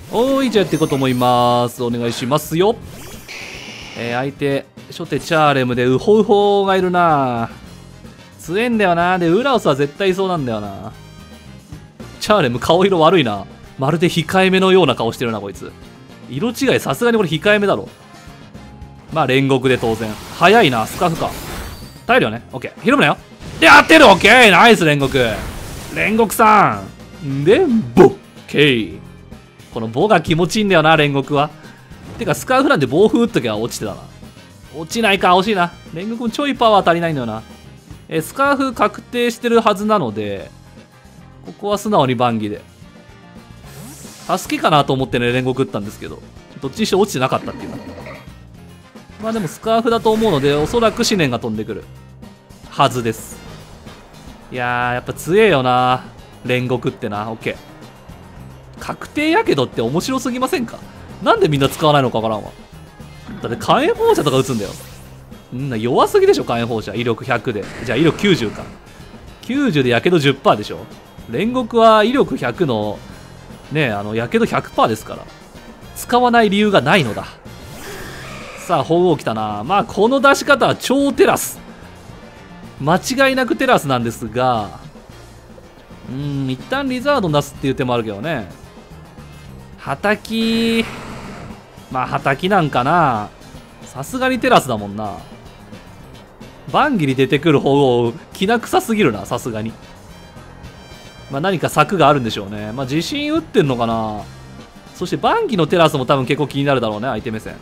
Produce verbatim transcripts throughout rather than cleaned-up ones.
おーい、じゃあやっていこうと思います。お願いしますよ。えー、相手初手チャーレムでウホウホがいるな。強えんだよな。でウラオスは絶対いそうなんだよな。チャーレム顔色悪いな。まるで控えめのような顔してるなこいつ。色違いさすがにこれ控えめだろ。まあ煉獄で当然。早いな。スカーフか。耐えるよね。オッケー。ひるむなよ。で当てる。オッケー。ナイス煉獄。煉獄さんでボッケー。このボが気持ちいいんだよな煉獄は。てかスカーフなんで暴風打っときゃ落ちてたな。落ちないか。惜しいな。煉獄もちょいパワー足りないんだよな。えスカーフ確定してるはずなので、ここは素直にバンギで助けかなと思ってね煉獄打ったんですけど、どっちにして落ちてなかったっていうか。まあでもスカーフだと思うので、おそらく思念が飛んでくるはずです。いやーやっぱ強えよな煉獄ってな。オッケー。確定やけどって面白すぎませんか。なんでみんな使わないのかわからんわ。だって火炎放射とか打つんだよ。んな弱すぎでしょ火炎放射。威力ひゃくで。じゃあ威力きゅうじゅうか。きゅうじゅうでやけど じゅっパーセント でしょ。煉獄は威力ひゃくのね、あのやけど ひゃくパーセント ですから、使わない理由がないのだ。さあ鳳凰来たな。まあこの出し方は超テラス、間違いなくテラスなんですが、うーん一旦リザード出すっていう手もあるけどね。はたき、まあはたきなんかな。さすがにテラスだもんな。バンギリ出てくる方きな臭すぎるな、さすがに。まあ何か策があるんでしょうね。まあ自信打ってんのかな。そしてバンギのテラスも多分結構気になるだろうね、相手目線。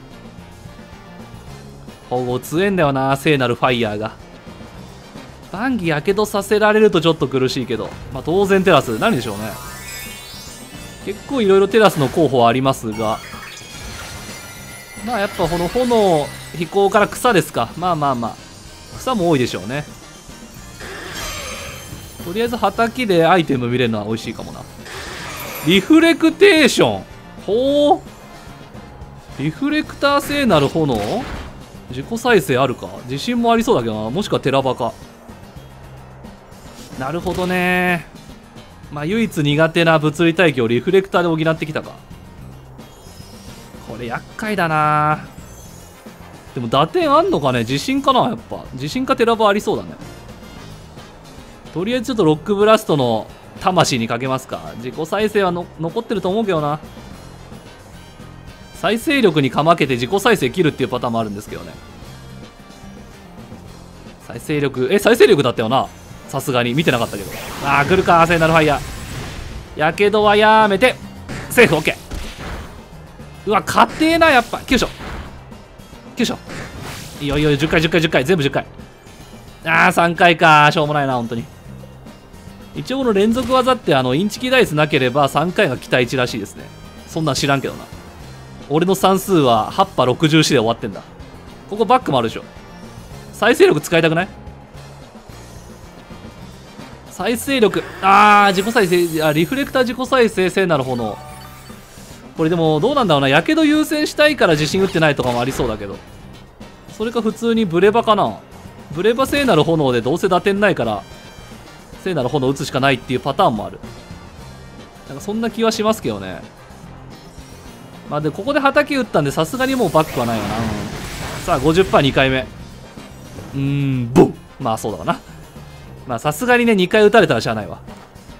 方強えんだよな、聖なるファイヤーが。バンギやけどさせられるとちょっと苦しいけど、まあ当然テラス、何でしょうね。結構いろいろテラスの候補はありますが、まあやっぱこの炎飛行から草ですか。まあまあまあ草も多いでしょうね。とりあえずはたきでアイテム見れるのは美味しいかもな。リフレクテーション、ほう、リフレクター聖なる炎、自己再生あるか。自信もありそうだけどな。もしくはテラバか。なるほどね。まあ唯一苦手な物理体系をリフレクターで補ってきたか。これ厄介だな。でも打点あんのかね。自信かな。やっぱ自信かテラバありそうだね。とりあえずちょっとロックブラストの魂にかけますか。自己再生はの残ってると思うけどな。再生力にかまけて自己再生切るっていうパターンもあるんですけどね。再生力、え再生力だったよな。さすがに見てなかったけど。ああ来るか聖なるファイヤー。やけどはやめてセーフ。オッケー。うわ硬えなやっぱ。きゅうしょきゅうしょ。いいよいいよ。じゅっかいじゅっかいじゅっかい全部じゅっかい。ああさんかいか。しょうもないな本当に。一応この連続技ってあのインチキダイスなければさんかいが期待値らしいですね。そんなん知らんけどな。俺の算数ははち波ろくじゅうよんで終わってんだ。ここバックもあるでしょ。再生力使いたくない？再生力、あー自己再生、あリフレクター自己再生聖なる炎。これでもどうなんだろうな。やけど優先したいから自信打ってないとかもありそうだけど、それか普通にブレバかな。ブレバ聖なる炎でどうせ打点ないから聖なる炎打つしかないっていうパターンもある。なんかそんな気はしますけどね。まあでここで畑打ったんでさすがにもうバックはないよな、うん、さあ ごじゅっパーセントに 回目。うーんボン。まあそうだわな。まあさすがにねにかい打たれたらしゃあないわ。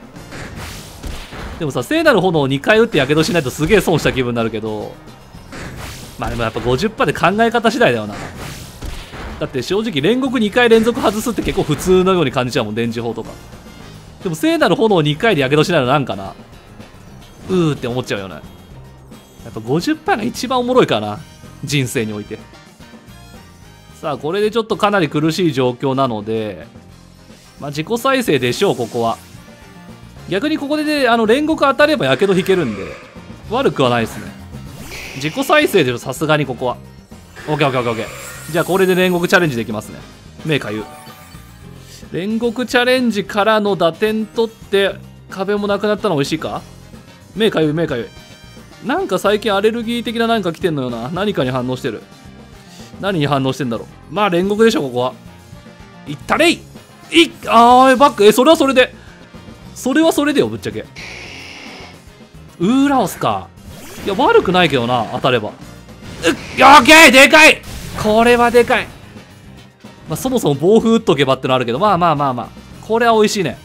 でもさ聖なる炎をにかい打ってやけどしないとすげえ損した気分になるけど、まあでもやっぱ ごじゅっパーセント で考え方次第だよな。だって正直煉獄にかい連続外すって結構普通のように感じちゃうもん、電磁砲とか。でも聖なる炎をにかいでやけどしないのなんかな、うーって思っちゃうよね。やっぱ ごじゅっパーセント が一番おもろいからな人生において。さあこれでちょっとかなり苦しい状況なので、まあ自己再生でしょうここは。逆にここで、ね、あの煉獄当たればやけど引けるんで悪くはないですね。自己再生でしょさすがにここは。 オーケーオーケーオーケー。 じゃあこれで煉獄チャレンジできますね。目かゆ。煉獄チャレンジからの打点取って壁もなくなったの美味しいか。目かゆい目かゆい。なんか最近アレルギー的な何か来てんのよな。何かに反応してる。何に反応してんだろう。まあ煉獄でしょここは。いったれいいっあーバック。えそれはそれでそれはそれでよぶっちゃけ。ウーラオスか。 いや悪くないけどな、当たれば。うっ、オッケー、でかい。これはでかい。まあそもそも暴風打っとけばってのあるけど、まあまあまあまあ、これは美味しいね。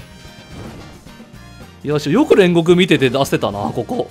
よし、よく煉獄見てて出せたな、ここ。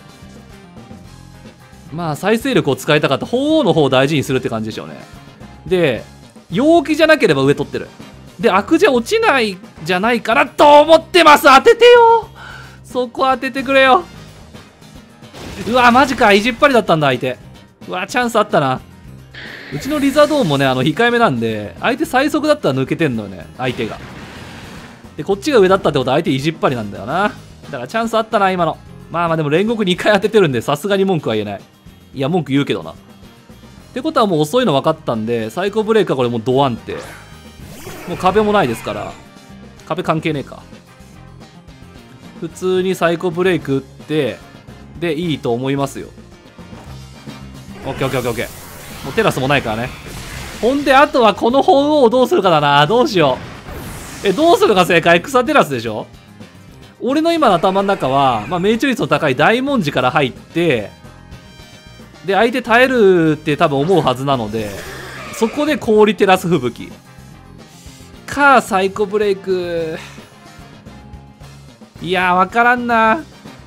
まあ再生力を使いたかった鳳凰の方を大事にするって感じでしょうね。で、陽気じゃなければ上取ってる。で、悪じゃ落ちないじゃないかなと思ってます。当ててよ。そこ当ててくれよ。うわ、マジか。意地っ張りだったんだ、相手。うわ、チャンスあったな。うちのリザドーンもね、あの、控えめなんで、相手最速だったら抜けてんのよね、相手が。で、こっちが上だったってことは相手意地っ張りなんだよな。だからチャンスあったな、今の。まあまあでも煉獄にかい当ててるんで、さすがに文句は言えない。いや、文句言うけどな。ってことはもう遅いの分かったんで、サイコブレイクはこれもうドワンって。もう壁もないですから。壁関係ねえか。普通にサイコブレイク打って、で、いいと思いますよ。オッケーオッケーオッケーオッケー。もうテラスもないからね。ほんで、あとはこの鳳凰をどうするかだな。どうしよう。え、どうするか正解。草テラスでしょ。俺の今の頭の中は、まあ、命中率の高い大文字から入って、で、相手耐えるって多分思うはずなので、そこで氷テラス吹雪。か、サイコブレイク。いやー、わからんな。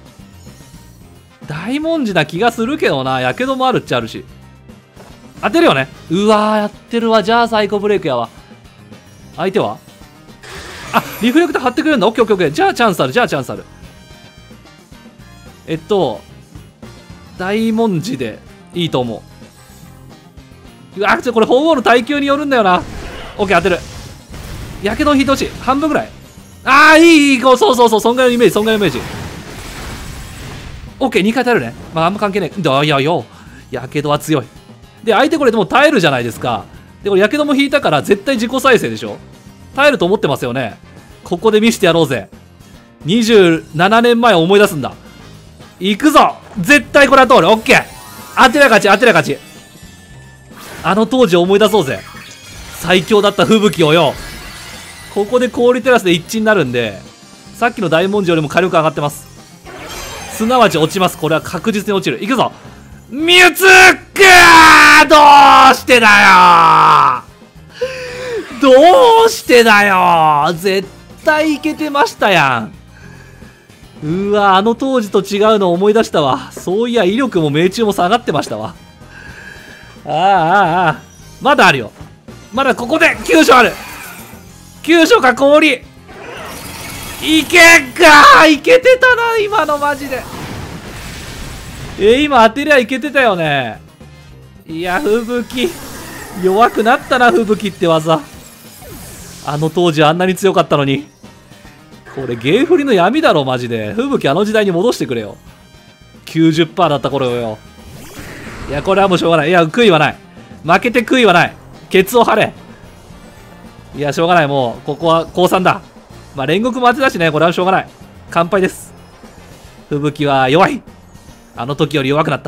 大文字な気がするけどな。やけどもあるっちゃあるし。当てるよね。うわー、やってるわ。じゃあサイコブレイクやわ。相手はあ、リフレクター貼ってくれるんだ。オッケーオッケーオッケー。じゃあチャンスある。じゃあチャンスある。えっと、大文字でいいと思う。うわ、ちょ、これ鳳凰の耐久によるんだよな。オッケー、当てる。やけど引いてほしい。半分ぐらい。ああ、いい、いい、こう、そうそうそう、そんぐらいのイメージ、そんぐらいのイメージ。オッケー、にかい耐えるね。まあ、あんま関係ない。いやいやよ、やけどは強い。で、相手これでも耐えるじゃないですか。で、これやけども引いたから絶対自己再生でしょ。耐えると思ってますよね。ここで見せてやろうぜ。にじゅうななねんまえを思い出すんだ。行くぞ。絶対これは通る。オッケー。当てりゃ勝ち、当てりゃ勝ち。あの当時を思い出そうぜ。最強だった吹雪をよ。ここで氷テラスで一致になるんで、さっきの大文字よりも火力上がってます。すなわち落ちます。これは確実に落ちる。いくぞ。ミュツックー、どうしてだよ。どうしてだよ。絶対いけてましたやん。うわ、あの当時と違うのを思い出したわ。そういや威力も命中も下がってましたわ。ああああ、まだあるよ。まだここできゅう勝ある。きゅう勝か氷。いけっか。いけてたな今のマジで。えー、今当てりゃいけてたよね。いや、吹雪弱くなったな。吹雪って技、あの当時あんなに強かったのに。これ芸振りの闇だろマジで。吹雪あの時代に戻してくれよ。 きゅうじゅっパーセント だった頃よ。いや、これはもうしょうがない。いや、悔いはない。負けて悔いはない。ケツを張れ。いや、しょうがない。もうここは降参だ。まあ煉獄も当てだしね。これはしょうがない。完敗です。吹雪は弱い。あの時より弱くなった。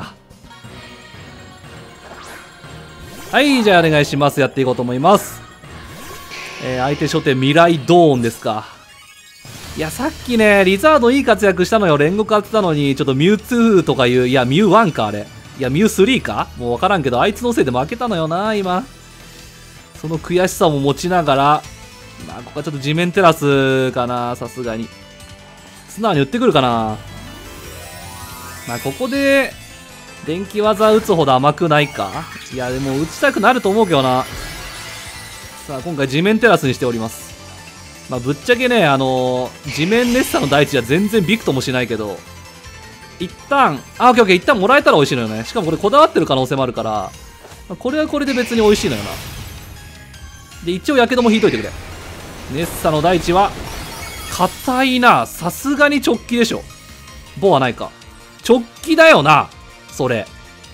はい、じゃあお願いします。やっていこうと思います。えー、相手初手未来ドーンですか。いや、さっきね、リザードいい活躍したのよ。煉獄当てたのに、ちょっとミュウツーとかいう、いや、ミュウワンか、あれ。いや、ミュウスリーかもうわからんけど、あいつのせいで負けたのよな、今。その悔しさも持ちながら、まあ、ここはちょっと地面テラスかな、さすがに。素直に打ってくるかな。まあ、ここで、電気技打つほど甘くないか。いや、でも打ちたくなると思うけどな。さあ、今回地面テラスにしております。まあ、ぶっちゃけね、あのー、地面ネッサの大地は全然ビクともしないけど、一旦、あ、オッケーオッケー、一旦もらえたら美味しいのよね。しかもこれこだわってる可能性もあるから、まあ、これはこれで別に美味しいのよな。で、一応やけども引いといてくれ。ネッサの大地は、硬いな。さすがに直帰でしょ。棒はないか。直帰だよな。それ。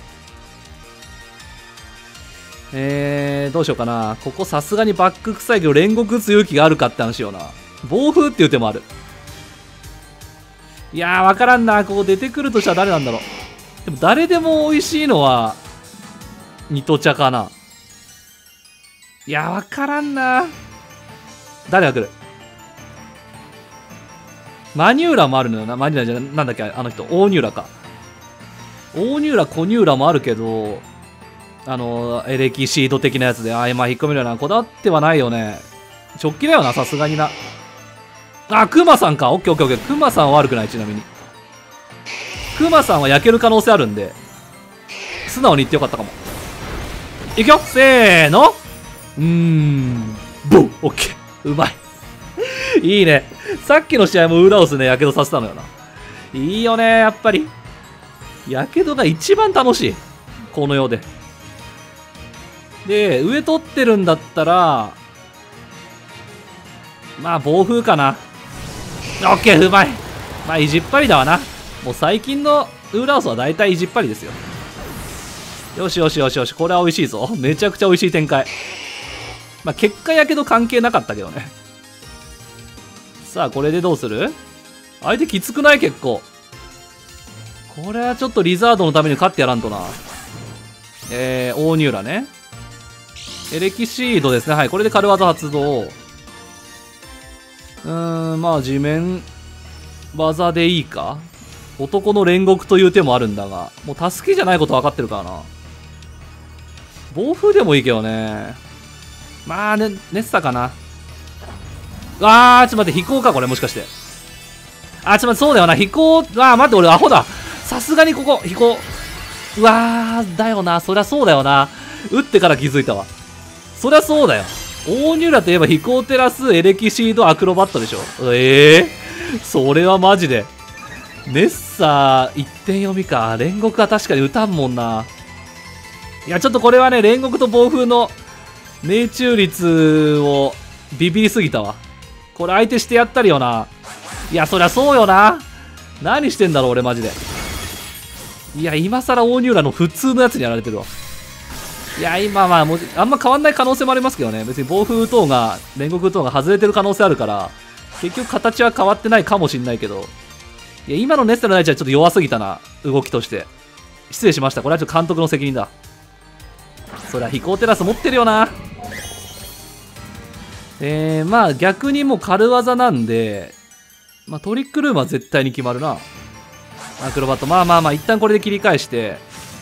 えー、どうしようかな。ここさすがにバック臭いけど煉獄打つ勇気があるかって話よな。暴風っていう手もある。いやー、わからんな。ここ出てくるとしたら誰なんだろう。でも誰でも美味しいのは、ニト茶かな。いやー、わからんな。誰が来る。マニューラもあるのよな。マニューラじゃな、なんだっけ、あの人。大ニューラか。 大ニューラコニューラもあるけど、あのエレキシード的なやつで、ああ、まあ引っ込めるよな。こだわってはないよね。直帰だよな、さすがにな。あ、クマさんか。オッケーオッケーオッケー。クマさんは悪くない、ちなみに。クマさんは焼ける可能性あるんで、素直に言ってよかったかも。いくよ、せーの。うーん、ボン、オッケー。うまい。いいね。さっきの試合もウーラオスね、やけどさせたのよな。いいよね、やっぱり。やけどが一番楽しい。この世で。で、上取ってるんだったら、まあ、暴風かな。オッケー、うまい。まあ、意地っ張りだわな。もう最近のウーラオスは大体意地っ張りですよ。よしよしよしよし、これは美味しいぞ。めちゃくちゃ美味しい展開。まあ、結果やけど関係なかったけどね。さあ、これでどうする？相手きつくない？結構。これはちょっとリザードのために勝ってやらんとな。えー、オーニューラね。エレキシードですね。はい、これで軽技発動。うーん、まあ、地面技でいいか？男の煉獄という手もあるんだが、もう助けじゃないこと分かってるからな。暴風でもいいけどね。まあ、ね、ネッサかな。あー、ちょっと待って、飛行か、これもしかして。あ、ちょっと待って、そうだよな、飛行、あー、待って、俺アホだ。さすがにここ、飛行。うわー、だよな、そりゃそうだよな。撃ってから気づいたわ。そりゃそうだよ。オーニューラといえば飛行テラス、エレキシード、アクロバットでしょ。ええー、それはマジで。ネッサー、一点読みか。煉獄は確かに撃たんもんな。いや、ちょっとこれはね、煉獄と暴風の命中率をビビりすぎたわ。これ相手してやったりよな。いや、そりゃそうよな。何してんだろう、俺マジで。いや、今更オーニューラの普通のやつにやられてるわ。いや、今はもう、あんま変わんない可能性もありますけどね。別に暴風等が、煉獄等が外れてる可能性あるから、結局形は変わってないかもしんないけど、いや、今のネッサの大地はちょっと弱すぎたな、動きとして。失礼しました。これはちょっと監督の責任だ。そりゃ飛行テラス持ってるよな。えー、まあ逆にもう軽技なんで、まあトリックルームは絶対に決まるな。アクロバット。まあまあまあ、一旦これで切り返して。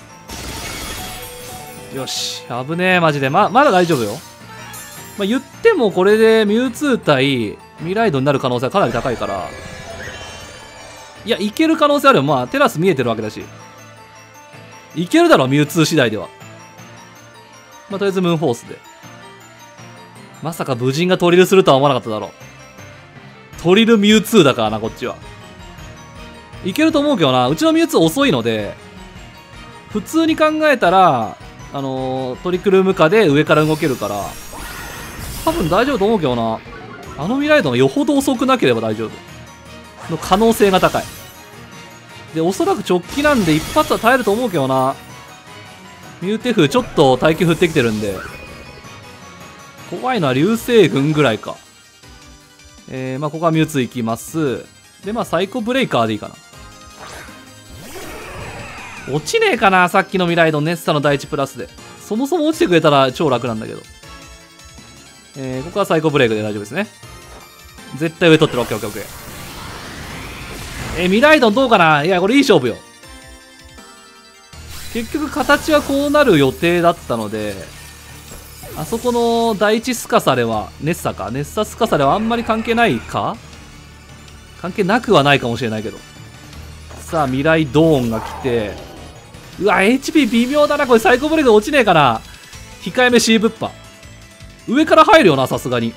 よし。危ねえ、マジで。ま、まだ大丈夫よ。まあ言ってもこれでミュウツー対ミライドになる可能性はかなり高いから。いや、いける可能性あるよ。まあ、テラス見えてるわけだし。いけるだろ、ミュウツー次第では。まあ、とりあえずムーンフォースで。まさか武人がトリルするとは思わなかっただろう。トリルミュウツーだからな、こっちは。いけると思うけどな。うちのミュウツー遅いので、普通に考えたら、あのー、トリックルーム下で上から動けるから、多分大丈夫と思うけどな。あのミライドがよほど遅くなければ大丈夫。の可能性が高い。で、おそらく直帰なんで一発は耐えると思うけどな。ミュウテフちょっと耐久振ってきてるんで。怖いのは流星群ぐらいか。えー、まあここはミュウツーいきます。で、まあサイコブレイカーでいいかな。落ちねえかな、さっきのミライドネッサの第一プラスで。そもそも落ちてくれたら超楽なんだけど。えー、ここはサイコブレイクで大丈夫ですね。絶対上取ってる。オッケーオッケーオッケー。えー、ミライドンどうかな。いや、これいい勝負よ。結局形はこうなる予定だったので、あそこの第一スカサレは、ネッサか。ネッサスカサレはあんまり関係ないか？関係なくはないかもしれないけど。さあ、ミライドーンが来て、うわ、エイチピー 微妙だな。これサイコブレード落ちねえかな。控えめ C ぶっぱ。上から入るよな、さすがに。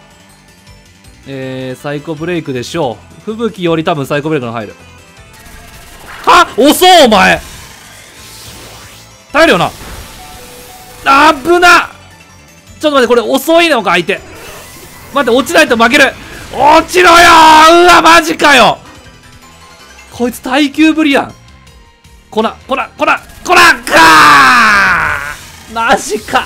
えー、サイコブレイクでしょう。吹雪より多分サイコブレイクの入る。はっ、遅っお前耐えるよな。あぶな。ちょっと待って、これ遅いのか相手。待って、落ちないと負ける。落ちろよー。うわ、マジかよ。こいつ耐久ぶりやん。こらこらこらこらかー。マジか。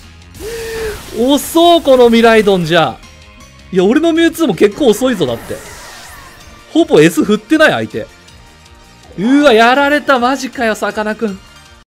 遅うこのミライドンじゃ。いや、俺のミュウツーも結構遅いぞ。だってほぼ S 振ってない相手。うわ、やられた。マジかよ、さかなクン。